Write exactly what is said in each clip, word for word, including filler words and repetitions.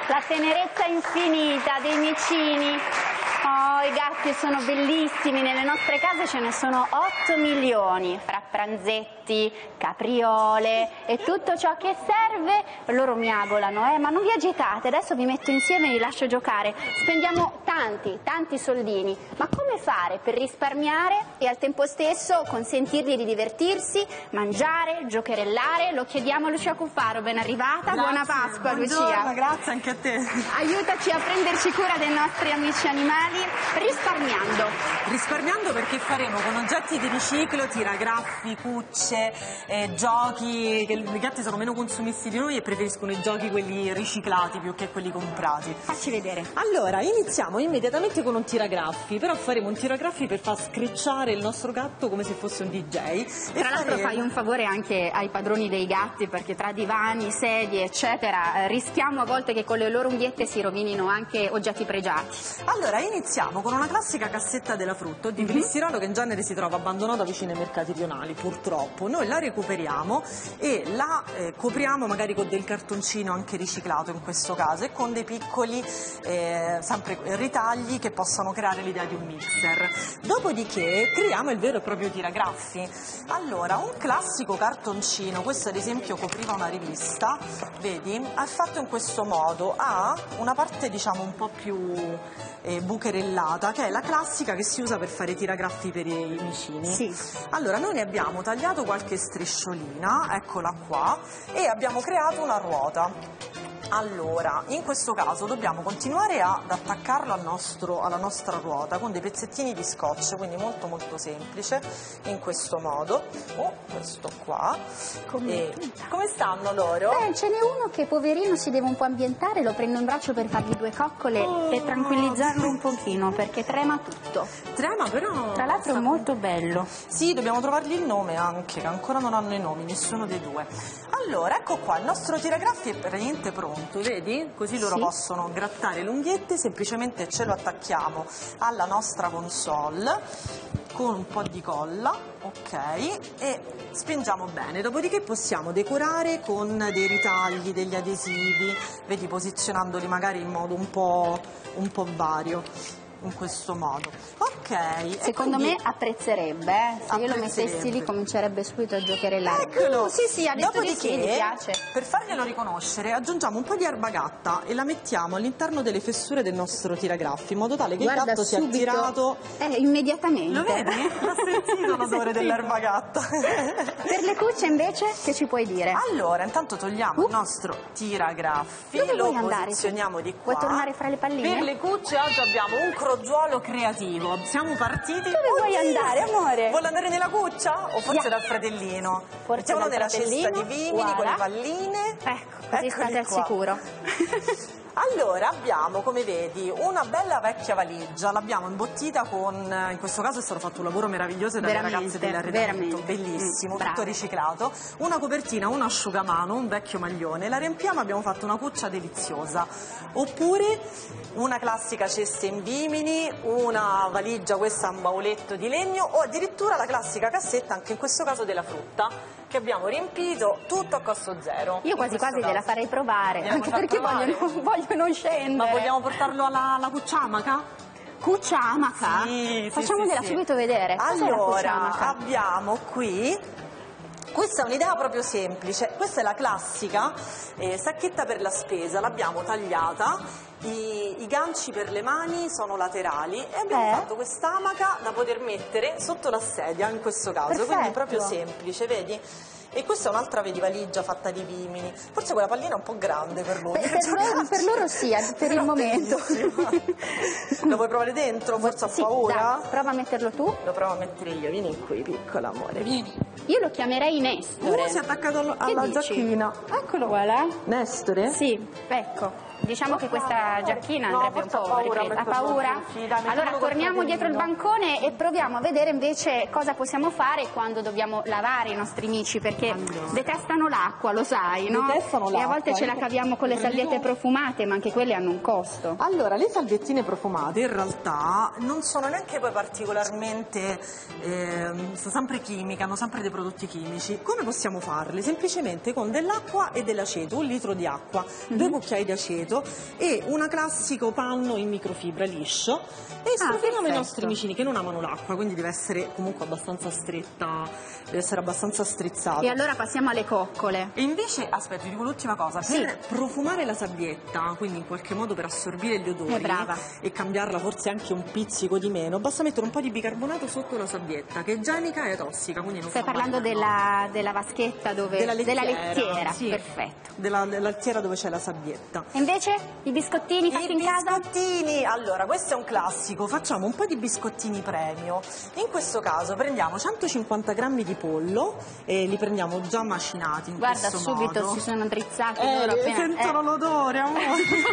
La tenerezza infinita dei micini. Oh, i gatti sono bellissimi, nelle nostre case ce ne sono otto milioni, fra pranzetti, capriole e tutto ciò che serve. Loro miagolano, eh, ma non vi agitate, adesso vi metto insieme e vi lascio giocare. Spendiamo tanti, tanti soldini, ma come fare per risparmiare e al tempo stesso consentirgli di divertirsi, mangiare, giocherellare? Lo chiediamo a Lucia Cuffaro, ben arrivata, grazie. Buona Pasqua. Buongiorno, Lucia. Grazie anche a te. Aiutaci a prenderci cura dei nostri amici animali. Risparmiando. Risparmiando perché faremo con oggetti di riciclo, tiragraffi, cucce, eh, giochi, che i gatti sono meno consumisti di noi e preferiscono i giochi quelli riciclati più che quelli comprati. Facci vedere. Allora, iniziamo immediatamente con un tiragraffi, però faremo un tiragraffi per far screcciare il nostro gatto come se fosse un D J. Tra l'altro faremo... fai un favore anche ai padroni dei gatti, perché tra divani, sedie, eccetera, eh, rischiamo a volte che con le loro unghiette si rovinino anche oggetti pregiati. Allora, iniziamo con una classica cassetta della frutta di polistirolo che in genere si trova abbandonata vicino ai mercati rionali, purtroppo. Noi la recuperiamo e la eh, copriamo magari con del cartoncino anche riciclato in questo caso e con dei piccoli eh, sempre ritagli che possano creare l'idea di un mixer. Dopodiché creiamo il vero e proprio tiragraffi. Allora, un classico cartoncino, questo ad esempio copriva una rivista, vedi, è fatto in questo modo, ha una parte diciamo un po' più eh, bucherellata, che è la classica che si usa per fare tiragraffi per i vicini. Sì. Allora, noi ne abbiamo tagliato qualche strisciolina, eccola qua, e abbiamo creato una ruota. Allora, in questo caso dobbiamo continuare ad attaccarlo al nostro, alla nostra ruota con dei pezzettini di scotch, quindi molto molto semplice, in questo modo. Oh, questo qua. Come, come stanno loro? Beh, ce n'è uno che poverino si deve un po' ambientare, lo prendo in braccio per fargli due coccole oh, e tranquillizzarlo un pochino, perché trema tutto. Trema però... Tra l'altro è molto bello. Sì, dobbiamo trovargli il nome anche, che ancora non hanno i nomi, nessuno dei due. Allora, ecco qua, il nostro tiragraffi è praticamente pronto, vedi? Così loro sì. possono grattare le unghiette, semplicemente ce lo attacchiamo alla nostra console con un po' di colla, ok? E spingiamo bene, dopodiché possiamo decorare con dei ritagli, degli adesivi, vedi, posizionandoli magari in modo un po', un po' vario. In questo modo, ok. Secondo quindi... me apprezzerebbe, eh? Se io lo mettessi lì comincerebbe subito a giocherellare. Eccolo! Uh, sì, sì, ha detto di sì, mi piace. Per farglielo riconoscere aggiungiamo un po' di erba gatta e la mettiamo all'interno delle fessure del nostro tiragraffi, in modo tale che Guarda, il gatto sia attirato. Eh, immediatamente. Lo vedi? L'ha sentito l'odore dell'erba gatta. Per le cucce invece che ci puoi dire? Allora, intanto togliamo uh. il nostro tiragraffi, Dove lo vuoi andare? posizioniamo di qua. Vuoi tornare fra le palline? Per le cucce oggi abbiamo un crogiuolo creativo. Siamo partiti. Dove Oddio. vuoi andare, amore? Vuoi andare nella cuccia o forse yeah. dal fratellino? Forse Mettiamolo nella cesta di vimini Guarda. con le palline. Ecco, così Eccoli state al qua. sicuro. Allora, abbiamo, come vedi, una bella vecchia valigia, l'abbiamo imbottita con, in questo caso è stato fatto un lavoro meraviglioso dalle veramente, ragazze dell'arredamento, veramente. bellissimo, Mm, tutto riciclato, una copertina, un asciugamano, un vecchio maglione, la riempiamo, abbiamo fatto una cuccia deliziosa, oppure una classica cesta in vimini, una valigia, questa un bauletto di legno, o addirittura la classica cassetta, anche in questo caso della frutta, che abbiamo riempito tutto a costo zero. Io quasi quasi caso. gliela farei provare, Andiamo anche perché vogliono, vogliono scendere. Ma vogliamo portarlo alla, alla cucciamaca? Cucciamaca? Sì, Facciamogliela sì, sì, subito vedere. Allora, abbiamo qui, questa è un'idea proprio semplice, questa è la classica eh, sacchetta per la spesa, l'abbiamo tagliata, i, i ganci per le mani sono laterali e abbiamo eh. fatto quest'amaca da poter mettere sotto la sedia in questo caso, Perfetto. Quindi proprio semplice, vedi? E questa è un'altra vedi valigia fatta di vimini, forse quella pallina è un po' grande per lui. Per, per, loro, per loro sì, per il momento. Lo vuoi provare dentro? Forse ha sì, paura? Dai, prova a metterlo tu. Lo provo a mettere io, vieni qui piccola amore, vieni. Io lo chiamerei Nestore. Uh, si è attaccato alla giacchina. Eccolo qua, là. Nestore? Sì, ecco. Diciamo che questa giacchina no, andrebbe un po' paura, ripresa. Ha paura? Sì, dai, allora torniamo dietro il bancone e proviamo a vedere invece cosa possiamo fare quando dobbiamo lavare i nostri mici, perché allora. detestano l'acqua, lo sai, no? Detestano l'acqua. E a volte ce la caviamo con le salviette profumate, ma anche quelle hanno un costo. Allora, le salviettine profumate in realtà non sono neanche poi particolarmente, eh, sono sempre chimiche, hanno sempre dei prodotti chimici. Come possiamo farle? Semplicemente con dell'acqua e dell'aceto, un litro di acqua, mm-hmm. due cucchiai di aceto, solito, e un classico panno in microfibra liscio, e strofiniamo ah, i nostri micini che non amano l'acqua, quindi deve essere comunque abbastanza stretta, deve essere abbastanza strizzato. E allora passiamo alle coccole. E invece, aspetta, ti dico l'ultima cosa, sì. per profumare la sabbietta, quindi in qualche modo per assorbire gli odori e cambiarla forse anche un pizzico di meno, basta mettere un po' di bicarbonato sotto la sabbietta, che è igienica e tossica, quindi non Stai fa parlando male, della, no? della vaschetta dove... Della lettiera, della lettiera sì. Perfetto. Della, della lettiera dove c'è la sabbietta. E invece i biscottini fatti I in casa? biscottini, allora questo è un classico, facciamo un po' di biscottini premio. In questo caso prendiamo centocinquanta grammi di pollo e li prendiamo già macinati in Guarda, questo subito modo. si sono drizzati Eh, loro appena... sentono eh. l'odore, amore.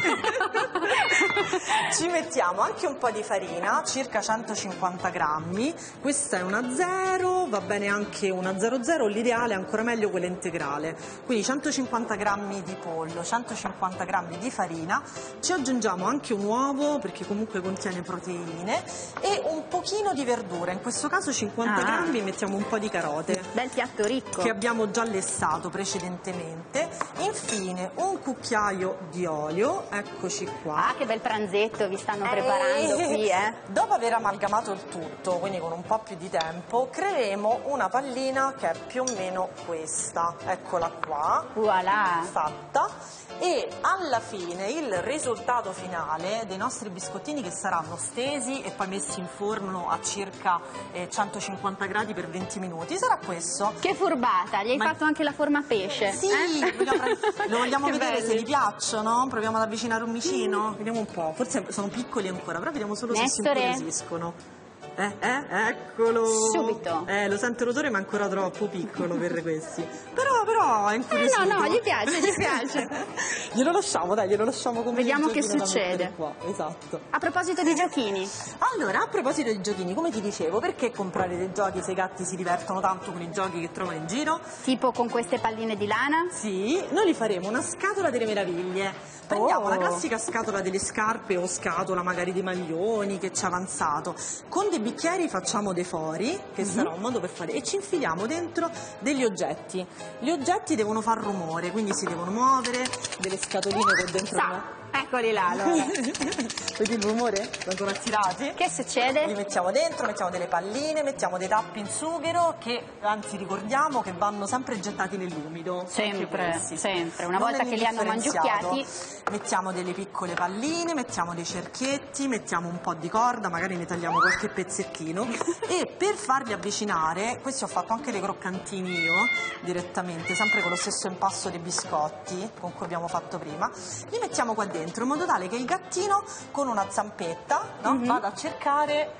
Ci mettiamo anche un po' di farina, circa centocinquanta grammi. Questa è una zero, va bene anche una zero zero, l'ideale è ancora meglio quella integrale. Quindi centocinquanta grammi di pollo, centocinquanta grammi di farina, ci aggiungiamo anche un uovo perché comunque contiene proteine e un pochino di verdura, in questo caso cinquanta grammi, mettiamo un po' di carote. Bel piatto ricco. Che abbiamo già lessato precedentemente. Infine un cucchiaio di olio, eccoci qua. Ah, che bel pranzetto vi stanno preparando eh, qui, eh. Dopo aver amalgamato il tutto, quindi con un po' più di tempo, creeremo una pallina che è più o meno questa. Eccola qua. Voilà. Fatta. E alla fine il risultato finale dei nostri biscottini, che saranno stesi e poi messi in forno a circa eh, centocinquanta gradi per venti minuti, sarà questo. Che furbata, gli hai Ma... fatto anche la forma pesce. Sì, eh? vogliamo... lo vogliamo Che vedere belli. se gli piacciono? Proviamo ad avvicinare un micino? Vediamo un po', forse sono piccoli ancora, però vediamo solo Nestore. se si incuriosiscono. Eh, eh, eccolo! Subito! Eh, lo sento l'odore, ma è ancora troppo piccolo per questi. Però, però, è incuriosito. Eh no, no, gli piace, gli piace. Glielo lasciamo, dai, glielo lasciamo come Vediamo che giochino da succede. mettere qua. Esatto. A proposito di giochini. Allora, a proposito di giochini, come ti dicevo, perché comprare dei giochi se i gatti si divertono tanto con i giochi che trovano in giro? Tipo con queste palline di lana? Sì, noi li faremo una scatola delle meraviglie. Prendiamo Oh. la classica scatola delle scarpe o scatola magari dei maglioni che ci è avanzato. Con dei bicchieri facciamo dei fori, che Mm-hmm. sarà un modo per fare, e ci infiliamo dentro degli oggetti. Gli oggetti devono far rumore, quindi si devono muovere, delle scatoline con dentro... Sa, eccoli là allora. Vedi il rumore? Vengono attirati. Che Li succede? mettiamo dentro, mettiamo delle palline, mettiamo dei tappi in sughero che, anzi ricordiamo, che vanno sempre gettati nell'umido. Sempre, questi. sempre. Una Non volta che li hanno nell'indifferenziato. mangiucchiati. Mettiamo delle piccole palline, mettiamo dei cerchietti, mettiamo un po' di corda, magari ne tagliamo qualche pezzettino e per farli avvicinare, questi ho fatto anche dei croccantini io direttamente, sempre con lo stesso impasto dei biscotti con cui abbiamo fatto prima, li mettiamo qua dentro in modo tale che il gattino con una zampetta, no, Mhm. vada a cercare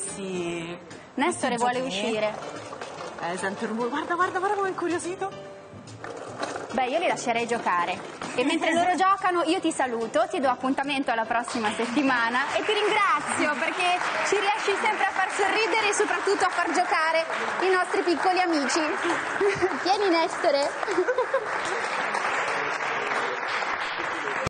questi Nestore questi vuole giochini. uscire. Eh, sente il rumore, guarda, guarda, guarda come è incuriosito. Beh, io li lascerei giocare. E mentre loro giocano io ti saluto, ti do appuntamento alla prossima settimana e ti ringrazio perché ci riesci sempre a far sorridere e soprattutto a far giocare i nostri piccoli amici. Vieni Nestore.